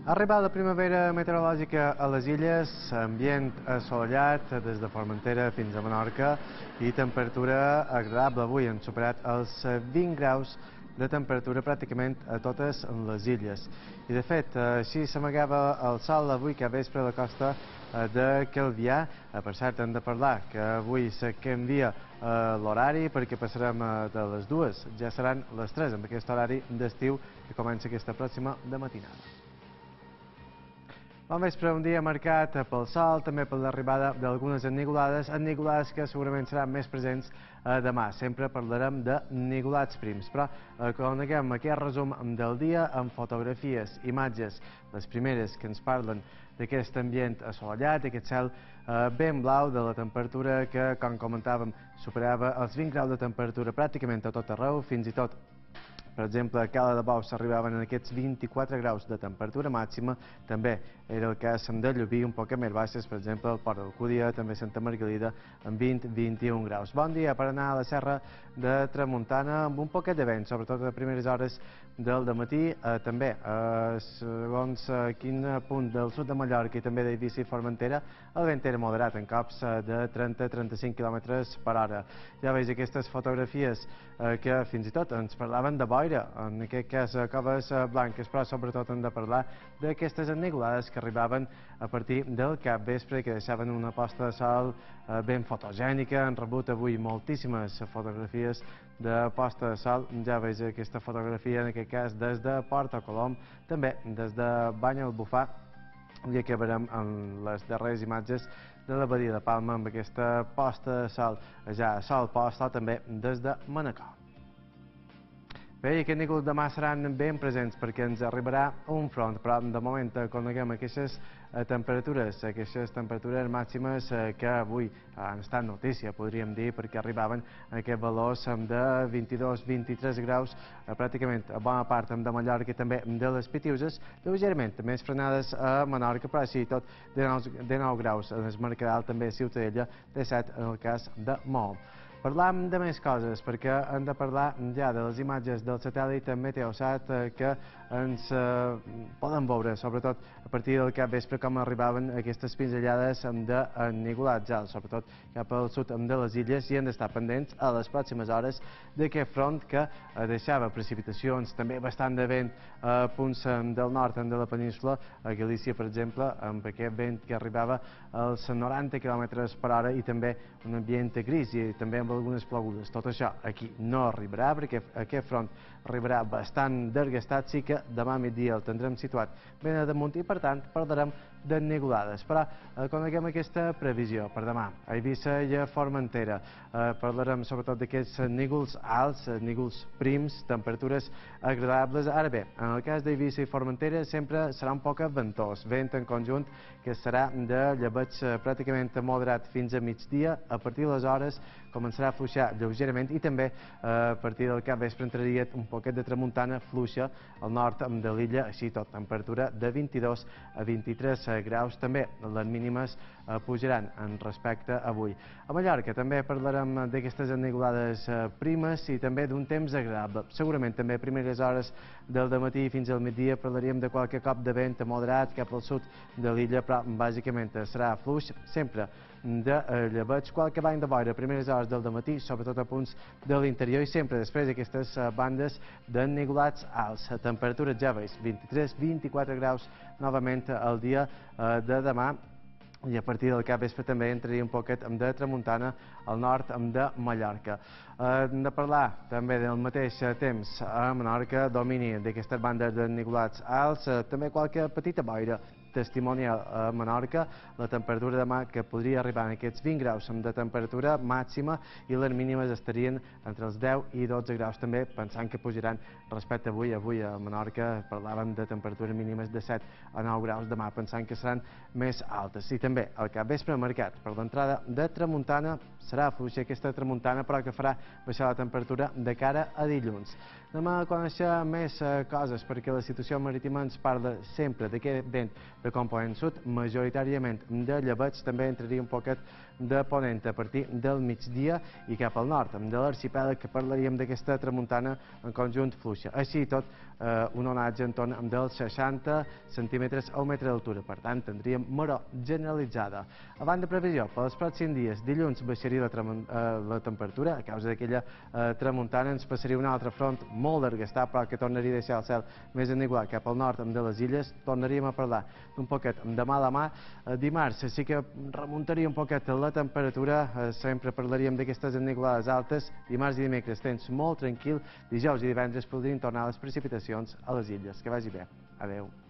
Arribada la primavera meteorològica a les illes, ambient assolellat des de Formentera fins a Menorca i temperatura agradable. Avui han superat els 20 graus de temperatura pràcticament a totes les illes. I de fet, així s'amagava el sol avui que a vespre a la costa de Calvià. Per cert, hem de parlar que avui se canvia l'horari perquè passarem de les 2, ja seran les 3 amb aquest horari d'estiu que comença aquesta pròxima de matinada. Bon vespre, un dia marcat pel sol, també per l'arribada d'algunes ennivolades que segurament seran més presents demà. Sempre parlarem de nigolats prims, però coneguem aquest resum del dia amb fotografies, imatges, les primeres que ens parlen d'aquest ambient assolellat, d'aquest cel ben blau, de la temperatura que, com comentàvem, superava els 20 graus de temperatura pràcticament a tot arreu, fins i tot per exemple, a Cala de Bou s'arribaven a aquests 24 graus de temperatura màxima. També era el cas de Llubí, un poc més baixes, per exemple, al Port d'Alcúdia, també Santa Margalida, amb 20-21 graus. Bon dia per anar a la Serra de Tramuntana, amb un poquet de vent, sobretot a primeres hores del dematí. També, segons quin punt del sud de Mallorca i també d'Eivissa i Formentera, el vent era moderat, en cops de 30-35 km per hora. Ja veus aquestes fotografies que fins i tot ens parlaven de boira, en aquest cas coves blanques, però sobretot hem de parlar d'aquestes ennigolades que arribaven a partir del capvespre i que deixaven una posta de sol ben fotogènica. Han rebut avui moltíssimes fotografies de posta de sol. Ja veus aquesta fotografia, en aquest cas des de Porta Colom, també des de Banyalbufar, i acabarem amb les darreres imatges de la badia de Palma amb aquesta posta de sol, ja a sol posta també des de Manacor. Bé, i aquest nígols demà seran ben presents perquè ens arribarà un front, però de moment coneguem aquestes temperatures màximes que avui han estat notícia, podríem dir, perquè arribaven a aquests valors de 22-23 graus pràcticament a bona part de Mallorca i també de les Pitiuses, lleugerament més frenades a Menorca, però així tot de 9 graus en el Mercadal, també a Ciutadella, de 7 en el cas de Maó. Parlam de més coses, perquè hem de parlar ja de les imatges del satèl·lit Meteosat que ens poden veure, sobretot a partir del capvespre, com arribaven aquestes pinzellades d'ennigolats alts, sobretot cap al sud de les illes, i hem d'estar pendents a les pròximes hores d'aquest front que deixava precipitacions, també bastant de vent a punts del nord de la península, a Galícia, per exemple, amb aquest vent que arribava als 90 km per hora i també un ambient gris i també amb algunes plogudes. Tot això aquí no arribarà perquè aquest front arribarà bastant desgastat, sí que demà a migdia el tindrem situat ben a damunt i per tant parlarem d'ennigolades. Però coneguem aquesta previsió per demà. A Eivissa i a Formentera parlarem sobretot d'aquests nígols alts, nígols prims, temperatures agradables. Ara bé, en el cas d'Eivissa i Formentera sempre serà un poc ventós, vent en conjunt que serà de llebeig pràcticament moderat fins a migdia. A partir de les hores començarà a fluixar lleugerament i també a partir del capvespre entraria un poquet de tramuntana fluixa al nord de l'illa, així tot, temperatura de 22 a 23 graus. També les mínimes pujaran en respecte a avui. A Mallorca també parlarem d'aquestes ennigolades primes i també d'un temps agradable. Segurament també a primeres hores del dematí fins al migdia parlaríem de qualque cop de vent moderat cap al sud de l'illa, però bàsicament serà fluix, sempre de llebeig, qualque bany de boira a primeres hores del dematí, sobretot a punts de l'interior, i sempre després aquestes bandes d'ennigolats alts. Temperatures, ja veus, 23-24 graus novament el dia de demà, i a partir del capvespre també entraria un poquet de tramuntana al nord de Mallorca. Hem de parlar també del mateix temps a Menorca, domini d'aquestes bandes d'ennigolats alts, també qualque petita boira testimonial a Menorca, la temperatura demà que podria arribar a aquests 20 graus de temperatura màxima i les mínimes estarien entre els 10 i 12 graus també, pensant que pujaran respecte a avui. Avui a Menorca parlàvem de temperatures mínimes de 7 a 9 graus demà, pensant que seran més altes. I també el capvespre marcat per l'entrada de tramuntana, serà fluixa aquesta tramuntana, però que farà baixar la temperatura de cara a dilluns. Demà conèixer més coses, perquè la situació marítima ens parla sempre d'aquest vent de component sud, majoritàriament de llebeig, també entraria un poquet de ponent a partir del migdia i cap al nord, de l'arxipèlag, que parlaríem d'aquesta tramuntana en conjunt fluixa. Així tot, un onatge en torn dels 60 centímetres a un metre d'altura. Per tant, tindríem maror generalitzada. A banda de previsió, per als pròxims dies, dilluns baixaria la temperatura, a causa d'aquella tramuntana ens passaria un altre front molt desgastat, però que tornaria a deixar el cel més enigualat cap al nord de les illes. Tornaríem a parlar d'un poquet de mala mà. Dimarts sí que remuntaria un poquet la temperatura, sempre parlaríem d'aquestes enigualades altes. Dimarts i dimecres temps molt tranquil, dijous i divendres podrien tornar les precipitacions a les illes. Que vagi bé. Adéu.